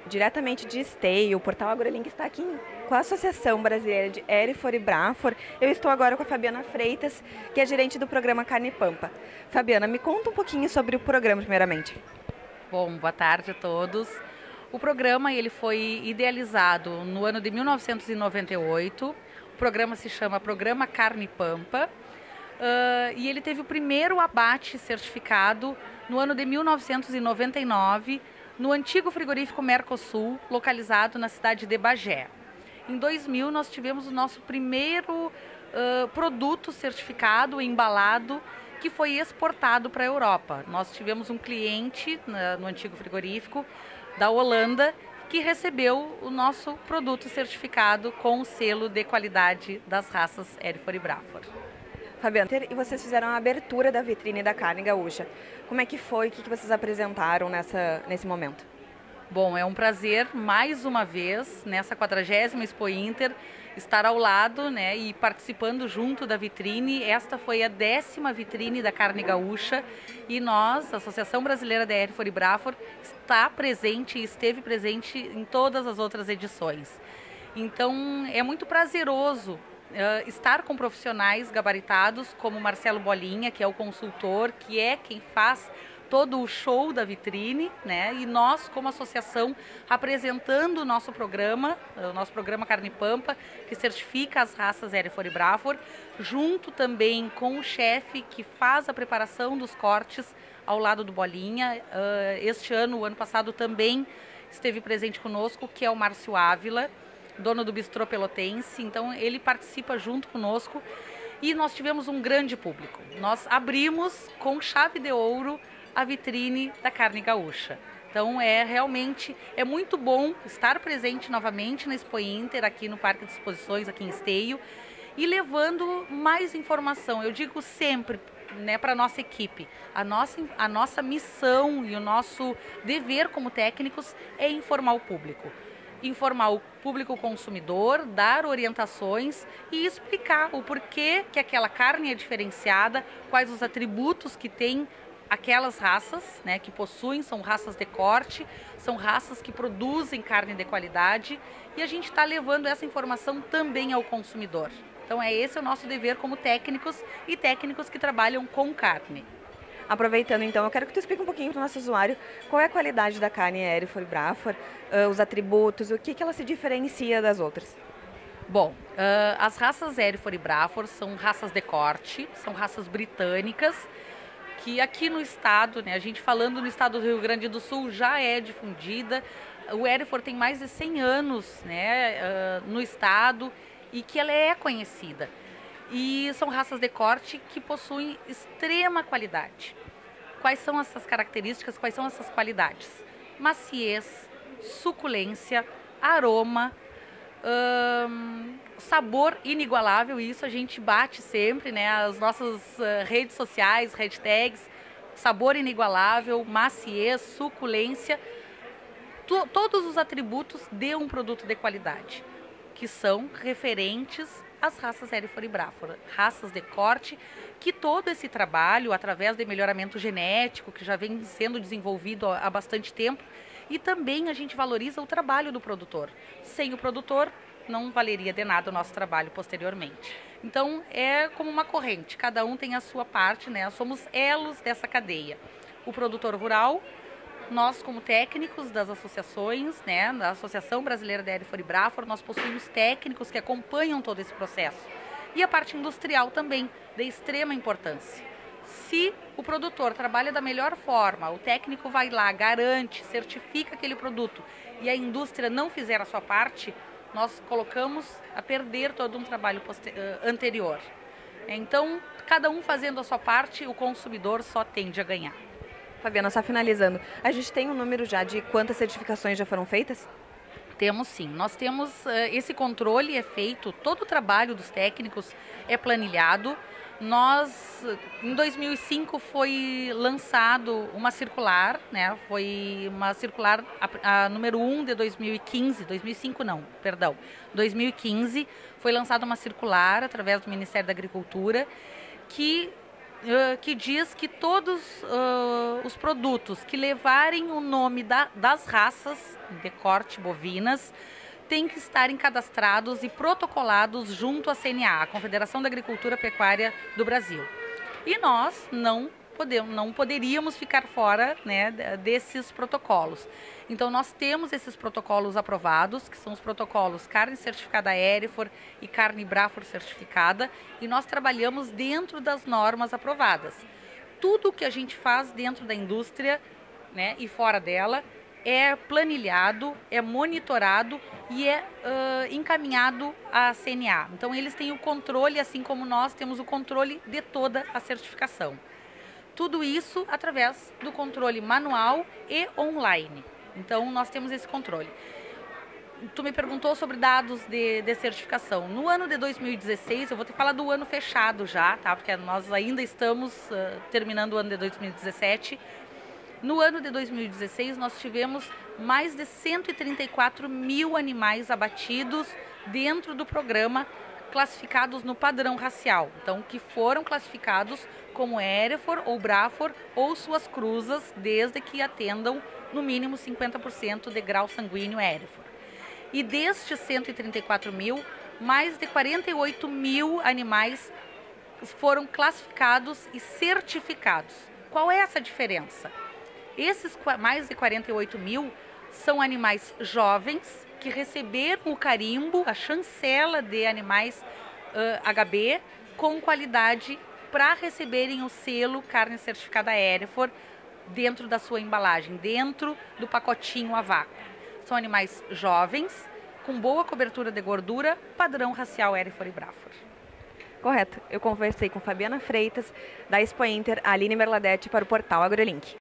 diretamente de Esteio. O Portal AgroLink está aqui com a Associação Brasileira de Erifor e Brafor. Eu estou agora com a Fabiana Freitas, que é gerente do programa Carne Pampa. Fabiana, me conta um pouquinho sobre o programa, primeiramente. Bom, boa tarde a todos. O programa ele foi idealizado no ano de 1998. O programa se chama Programa Carne Pampa. E ele teve o primeiro abate certificado no ano de 1999, no antigo frigorífico Mercosul, localizado na cidade de Bagé. Em 2000, nós tivemos o nosso primeiro produto certificado, embalado, que foi exportado para a Europa. Nós tivemos um cliente no antigo frigorífico da Holanda que recebeu o nosso produto certificado com o selo de qualidade das raças Erifor e Brafor. Fabiana, e vocês fizeram a abertura da vitrine da carne gaúcha. Como é que foi? O que vocês apresentaram nesse momento? Bom, é um prazer, mais uma vez, nessa 40ª Expo Inter, estar ao lado, né, e participando junto da vitrine. Esta foi a 10ª vitrine da carne gaúcha e nós, a Associação Brasileira de Erifor e Brafor, está presente e esteve presente em todas as outras edições. Então, é muito prazeroso estar com profissionais gabaritados como Marcelo Bolinha, que é o consultor, que é quem faz todo o show da vitrine, né? E nós, como associação, apresentando o nosso programa Carne Pampa, que certifica as raças Erifor e Brafor, junto também com o chefe que faz a preparação dos cortes ao lado do Bolinha. Este ano, o ano passado, também esteve presente conosco, que é o Márcio Ávila, dono do Bistrô Pelotense. Então ele participa junto conosco e nós tivemos um grande público. Nós abrimos com chave de ouro a vitrine da carne gaúcha. Então realmente é muito bom estar presente novamente na Expo Inter, aqui no Parque de Exposições, aqui em Esteio, e levando mais informação. Eu digo sempre, né, para a nossa equipe, a nossa missão e o nosso dever como técnicos é informar o público. Informar o público consumidor, dar orientações e explicar o porquê que aquela carne é diferenciada, quais os atributos que tem aquelas raças, né, que possuem, são raças de corte, são raças que produzem carne de qualidade, e a gente está levando essa informação também ao consumidor. Então esse é o nosso dever como técnicos e técnicos que trabalham com carne. Aproveitando então, eu quero que tu explique um pouquinho para o nosso usuário qual é a qualidade da carne Erifor e Brafor, os atributos, o que ela se diferencia das outras. Bom, as raças Erifor e Brafor são raças de corte, são raças britânicas, que aqui no estado, né, a gente falando no estado do Rio Grande do Sul, já é difundida. O Erifor tem mais de 100 anos, né, no estado, e que ela é conhecida. E são raças de corte que possuem extrema qualidade. Quais são essas características, quais são essas qualidades? Maciez, suculência, aroma, sabor inigualável, e isso a gente bate sempre, né? As nossas redes sociais, hashtags, sabor inigualável, maciez, suculência, todos os atributos de um produto de qualidade, que são referentes às raças Erifor e Brafor, raças de corte, que todo esse trabalho, através de melhoramento genético, que já vem sendo desenvolvido há bastante tempo, e também a gente valoriza o trabalho do produtor. Sem o produtor, não valeria de nada o nosso trabalho posteriormente. Então, é como uma corrente, cada um tem a sua parte, né? Somos elos dessa cadeia. O produtor rural, nós como técnicos das associações, né, da Associação Brasileira de Erifor e Brafor, nós possuímos técnicos que acompanham todo esse processo. E a parte industrial também, de extrema importância. Se o produtor trabalha da melhor forma, o técnico vai lá, garante, certifica aquele produto, e a indústria não fizer a sua parte, nós colocamos a perder todo um trabalho anterior. Então, cada um fazendo a sua parte, o consumidor só tende a ganhar. Fabiana, só finalizando, a gente tem um número já de quantas certificações já foram feitas? Temos sim, nós temos, esse controle é feito, todo o trabalho dos técnicos é planilhado. Nós, em 2005, foi lançado uma circular, né? Foi uma circular, a número 1 de 2015, 2005 não, perdão, 2015, foi lançada uma circular através do Ministério da Agricultura, que que diz que todos os produtos que levarem o nome das raças de corte bovinas têm que estarem cadastrados e protocolados junto à CNA, a Confederação da Agricultura Pecuária do Brasil. E nós não poderíamos ficar fora, né, desses protocolos. Então, nós temos esses protocolos aprovados, que são os protocolos carne certificada Hereford e carne Braford certificada, e nós trabalhamos dentro das normas aprovadas. Tudo que a gente faz dentro da indústria, né, e fora dela é planilhado, é monitorado e é encaminhado à CNA. Então, eles têm o controle, assim como nós temos o controle de toda a certificação. Tudo isso através do controle manual e online. Então, nós temos esse controle. Tu me perguntou sobre dados de certificação. No ano de 2016, eu vou te falar do ano fechado já, tá? Porque nós ainda estamos terminando o ano de 2017. No ano de 2016, nós tivemos mais de 134 mil animais abatidos dentro do programa, classificados no padrão racial. Então, que foram classificados como Hereford ou Braford ou suas cruzas, desde que atendam no mínimo 50% de grau sanguíneo Hereford. E destes 134 mil, mais de 48 mil animais foram classificados e certificados. Qual é essa diferença? Esses mais de 48 mil são animais jovens que receberam o carimbo, a chancela de animais HB com qualidade para receberem o selo carne certificada Hereford dentro da sua embalagem, dentro do pacotinho a vácuo. São animais jovens, com boa cobertura de gordura, padrão racial Hereford e Braford. Correto. Eu conversei com Fabiana Freitas, da Expo Inter, Aline Merladete, para o portal AgroLink.